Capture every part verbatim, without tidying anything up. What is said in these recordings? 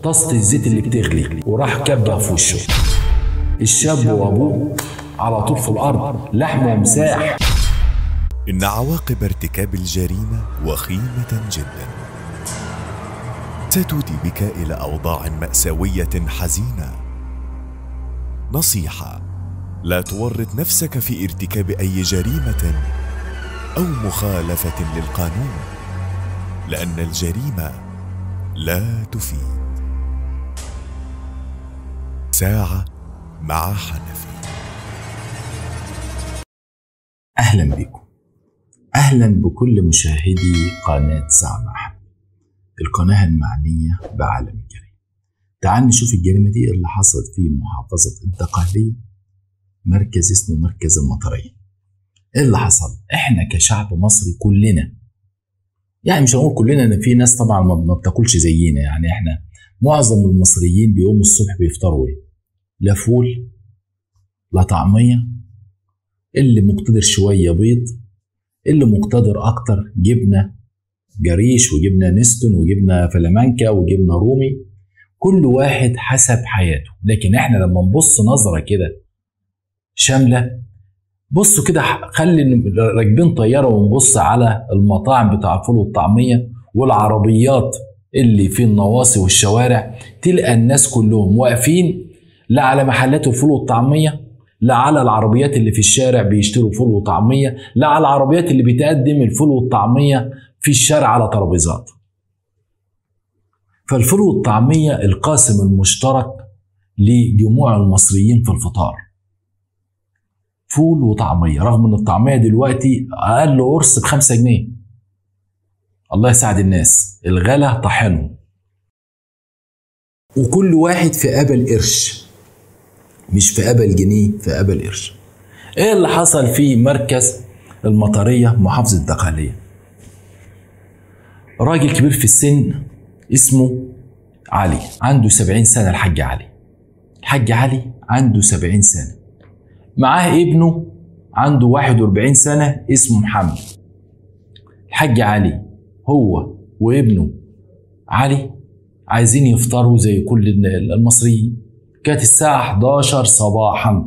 طاسة الزيت اللي بتغلي وراح كبها في وشه. الشاب وابوه على طول في الارض لحم ومساح. إن عواقب ارتكاب الجريمة وخيمة جدا، ستودي بك إلى أوضاع مأساوية حزينة. نصيحة: لا تورط نفسك في ارتكاب أي جريمة أو مخالفة للقانون، لأن الجريمة لا تفيد. ساعة مع حنفي. أهلا بكم، أهلا بكل مشاهدي قناة ساعة مع حنفي، القناة المعنية بعالم الجريمة. تعال نشوف الجريمة دي اللي حصلت في محافظة الدقهلية، مركز اسمه مركز المطرية. ايه اللي حصل؟ احنا كشعب مصري كلنا، يعني مش هنقول كلنا، ان في ناس طبعا ما بتاكلش زينا، يعني احنا معظم المصريين بيقوموا الصبح بيفطروا ايه؟ لا فول لا طعمية، اللي مقتدر شوية بيض، اللي مقتدر اكتر جبنة جريش وجبنة نستون وجبنة فلامانكا وجبنة رومي، كل واحد حسب حياته. لكن احنا لما نبص نظرة كده شاملة، بصوا كده، خلي راكبين طيارة ونبص على المطاعم بتاع الفول والطعمية والعربيات اللي في النواصي والشوارع، تلقى الناس كلهم واقفين لا على محلات الفول والطعمية، لا على العربيات اللي في الشارع بيشتروا فول وطعمية، لا على العربيات اللي بتقدم الفول والطعمية في الشارع على ترابيزات. فالفول والطعمية القاسم المشترك لجموع المصريين في الفطار فول وطعمية، رغم ان الطعمية دلوقتي اقل قرص بخمسة جنيه. الله يساعد الناس، الغلا طحنهم، وكل واحد في قبل قرش، مش في قبل جنيه، في قبل قرش. ايه اللي حصل في مركز المطرية محافظة الدقهلية؟ راجل كبير في السن اسمه علي، عنده سبعين سنة. الحاج علي الحاج علي عنده سبعين سنة، معاه ابنه عنده واحد واربعين سنة اسمه محمد. الحاج علي هو وابنه علي عايزين يفطروا زي كل المصريين. كانت الساعة حداشر صباحا،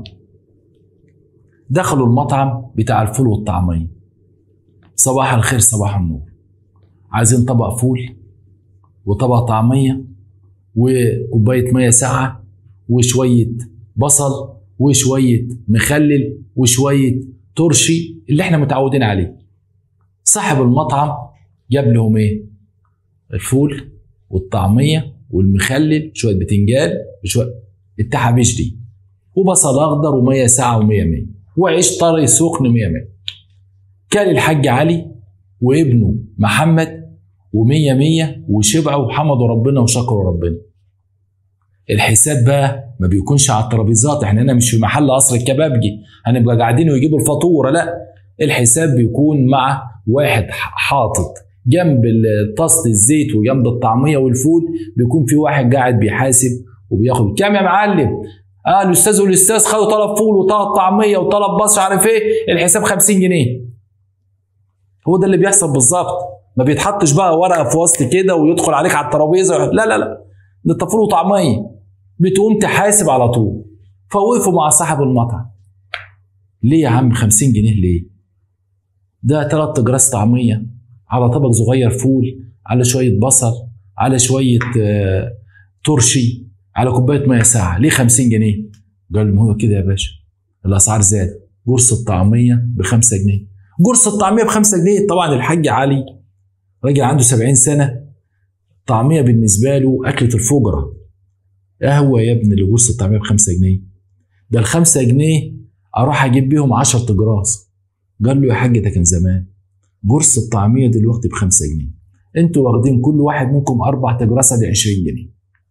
دخلوا المطعم بتاع الفول والطعمية. صباح الخير صباح النور، عايزين طبق فول وطبق طعمية وكوباية مية ساقعة وشوية بصل وشوية مخلل وشوية ترشي اللي احنا متعودين عليه. صاحب المطعم جاب لهم ايه؟ الفول والطعمية والمخلل، شوية بتنجان وشوية التحابيش دي، وبصل اخضر ومية ساقعة ومية مية، وعيش طري سخن مية مية. كان الحاج علي وابنه محمد ومية مية وشبعوا وحمدوا ربنا وشكروا ربنا. الحساب بقى ما بيكونش على الترابيزات، احنا هنا مش في محل قصر الكبابجي هنبقى قاعدين ويجيبوا الفاتوره، لا، الحساب بيكون مع واحد حاطط جنب طاسه الزيت وجنب الطعميه والفول، بيكون في واحد قاعد بيحاسب وبياخد كام يا معلم؟ اه الاستاذ والاستاذ خدوا طلب فول وطلب طعميه وطلب بصل عارف ايه، الحساب خمسين جنيه. هو ده اللي بيحصل بالظبط، ما بيتحطش بقى ورقه في وسط كده ويدخل عليك على الترابيزه، لا لا لا، ده فول وطعميه، بتقوم تحاسب على طول. فوقفوا مع صاحب المطعم، ليه يا عم خمسين جنيه ليه؟ ده تلات اجراس طعميه على طبق صغير فول على شويه بصل على شويه آه ترشي على كوبايه ميه ساقعه، ليه خمسين جنيه؟ قال ما هو كده يا باشا، الاسعار زادت، قرص الطعميه بخمسة جنيه، قرص الطعميه بخمسة جنيه. طبعا الحاج علي راجل عنده سبعين سنه، طعميه بالنسبه له اكله الفجره. ايه هو يا ابني اللي قرص الطعميه بخمسة جنيه؟ ده الخمسة جنيه اروح اجيب بيهم عشرة اجراس. قال له يا حاج ده كان زمان، قرص الطعميه دلوقتي بخمسة جنيه، انتوا واخدين كل واحد منكم اربع اجراس ادي عشرين جنيه.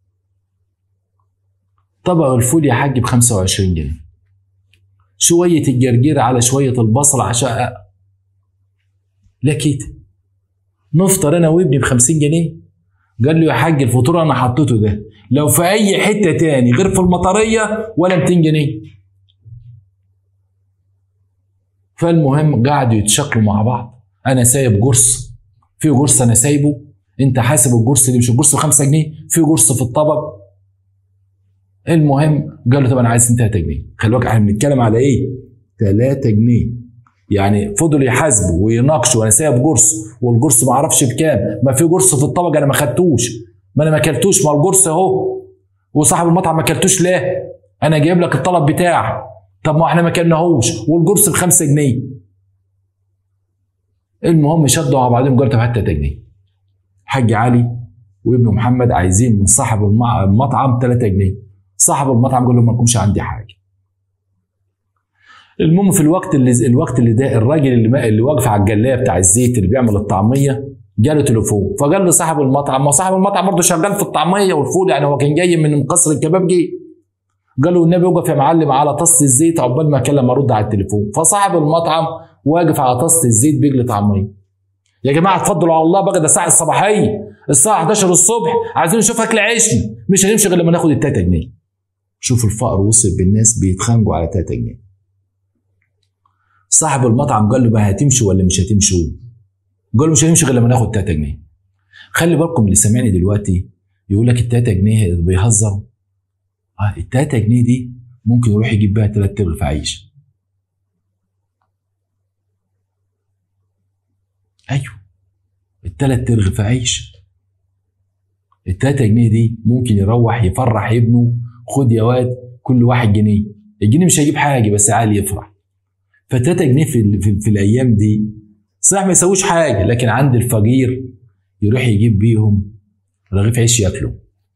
طبق الفول يا حاج بخمسة وعشرين جنيه، شويه الجرجير على شويه البصل عشان لا كده نفطر انا وابني بخمسين جنيه. قال له يا حاج الفطور انا حطيته ده لو في اي حته تاني غير في المطريه ولا ميتين جنيه. فالمهم قعدوا يتشكلوا مع بعض، انا سايب قرص، في قرص انا سايبه، انت حاسب الجرس دي مش الجرس ب خمسة جنيه، في جرس في الطبق. المهم قال له طب انا عايز تلاتة جنيه. خلي بالك احنا بنتكلم على ايه؟ تلاتة جنيه. يعني فضل يحاسبوا ويناقشوا، انا سايب جرس والجرس ما اعرفش بكام، ما في جرس في الطبق انا ما خدتوش، ما انا ما اكلتوش، ما الجرس اهو، وصاحب المطعم ما اكلتوش ليه؟ انا جايب لك الطلب بتاعك. طب ما احنا ما كلناهوش والجرس ب خمسة جنيه. المهم شدوا مع بعضهم قالوا طب هات تلاتة جنيه. حاج علي وابنه محمد عايزين من صاحب المطعم تلاتة جنيه. صاحب المطعم قال له ما لكمش عندي حاجه. المهم في الوقت اللي الوقت اللي ده الراجل اللي اللي واقف على الجلايه بتاع الزيت اللي بيعمل الطعميه جاله تليفون، فقال له صاحب المطعم، ما صاحب المطعم برضه شغال في الطعميه والفول، يعني هو كان جاي من قصر الكبابجي. قال له النبي وقف يا معلم على طاسه الزيت عقبال ما اكلم ارد على التليفون. فصاحب المطعم واقف على طاسه الزيت بيجلي طعميه. يا جماعه اتفضلوا على الله بقى، ده الساعه الصباحيه، الساعه حداشر الصبح، عايزين نشوف اكل عيشنا، مش هنمشي غير لما ناخد ال تلاتة جنيه. شوف الفقر وصل بالناس بيتخانقوا على تلاتة جنيه. صاحب المطعم قال له بقى هتمشوا ولا مش هتمشوا؟ قال له مش هنمشي غير لما ناخد تلاتة جنيه. خلي بالكم اللي سامعني دلوقتي يقول لك ال تلاتة جنيه بيهزروا. اه ال تلاتة جنيه دي ممكن يروح يجيب بيها تلات رغيف عيش. ايوه التلات رغيف عيش. ال تلاتة جنيه دي ممكن يروح يفرح ابنه، خد يا واد كل واحد جنيه. الجنيه مش هيجيب حاجه بس عالي يفرح. ف تلاتة جنيه في, في, في الايام دي صحيح ما يسويش حاجه، لكن عند الفقير يروح يجيب بيهم رغيف عيش ياكله.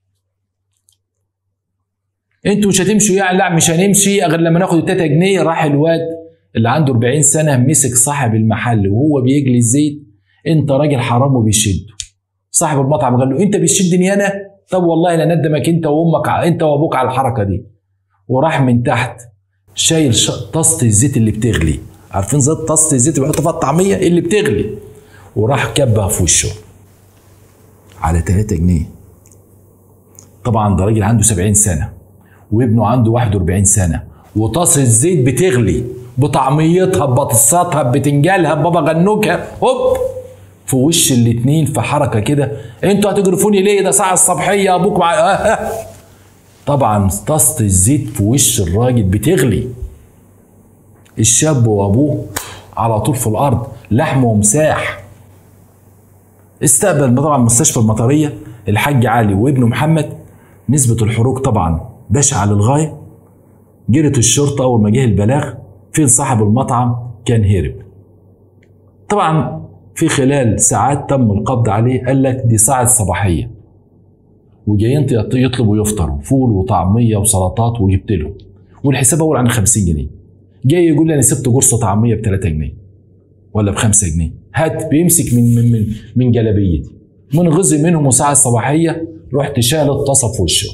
انتوا مش هتمشوا يعني؟ لا مش هنمشي غير لما ناخد ال تلاتة جنيه. راح الواد اللي عنده اربعين سنه مسك صاحب المحل وهو بيجلي الزيت، انت راجل حرام وبيشده. صاحب المطعم قال له انت بتشدني انا؟ طب والله لا ندمك انت وامك انت وابوك على الحركه دي. وراح من تحت شايل طاسه الزيت اللي بتغلي، عارفين زيت طاسه الزيت اللي بيحطوا فيها الطعميه اللي بتغلي، وراح كبها في وشه على تلاتة جنيه. طبعا ده راجل عنده سبعين سنه وابنه عنده واحد واربعين سنه، وطاسه الزيت بتغلي بطعميتها ببطاطساتها بتنجالها ببابا غنوجها، هوب في وش الاتنين في حركه كده. انتوا هتجرفوني ليه؟ ده ساعه الصبحيه ابوك مع آه. طبعا طاسه الزيت في وش الراجل بتغلي. الشاب وابوه على طول في الارض لحم ومساح. استقبل طبعا مستشفى المطريه الحاج علي وابنه محمد. نسبه الحروق طبعا بشعه للغايه. جرت الشرطه اول ما جه البلاغ فين صاحب المطعم، كان هرب. طبعا في خلال ساعات تم القبض عليه. قال لك دي ساعه صباحيه وجايين يطلبوا يفطروا فول وطعميه وسلطات وجبت لهم، والحساب اول عن خمسين جنيه. جاي يقول لي انا سبت قرص طعميه ب تلاتة جنيه ولا ب خمسة جنيه. هات بيمسك من من من, من جلابيتي من غزي منهم. وساعه الصباحيه رحت شال الطاسه في وشه.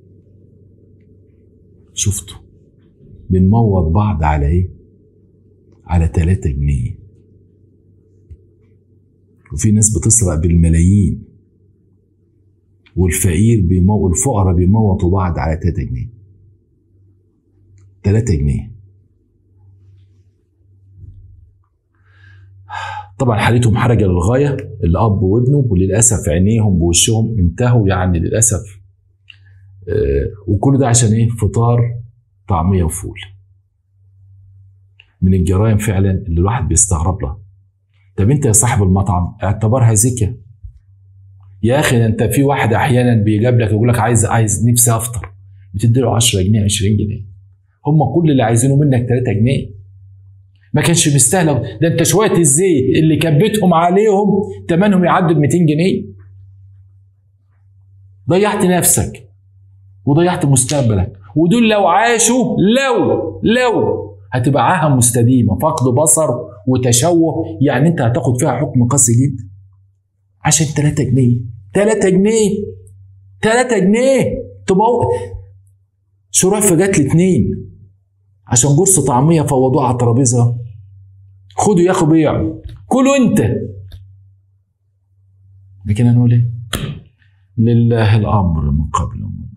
شفتوا بنموت بعض على ايه؟ على تلاتة جنيه. وفي ناس بتسرق بالملايين، والفقير بيموت الفقراء بيموتوا بعض على تلاتة جنيه. تلاتة جنيه. طبعا حالتهم حرجه للغايه، الاب وابنه، وللاسف عينيهم بوشهم انتهوا يعني للاسف. آه وكل ده عشان ايه؟ فطار طعميه وفول. من الجرائم فعلا اللي الواحد بيستغرب لها. طب انت يا صاحب المطعم اعتبرها زكاه يا اخي. انت في واحد احيانا بيجاب لك يقول لك عايز عايز نفسي افطر، بتدي له عشرة جنيه عشرين جنيه. هم كل اللي عايزينه منك تلاتة جنيه. ما كانش مستاهل. ده انت شويه الزيت اللي كبتهم عليهم ثمنهم يعدوا ب ميتين جنيه. ضيعت نفسك وضيعت مستقبلك. ودول لو عاشوا لو لو هتبقى عاهه مستديمه، فقد بصر وتشوه، يعني انت هتاخد فيها حكم قاسي جدا عشان تلاتة جنيه. تلاتة جنيه تلاتة جنيه تبقى شروع في جات الاتنين عشان قرص طعميه فوضوه على الترابيزه. خدوا يا اخو بيعوا كلوا انت. لكن هنقول ايه؟ لله الامر من قبل ومن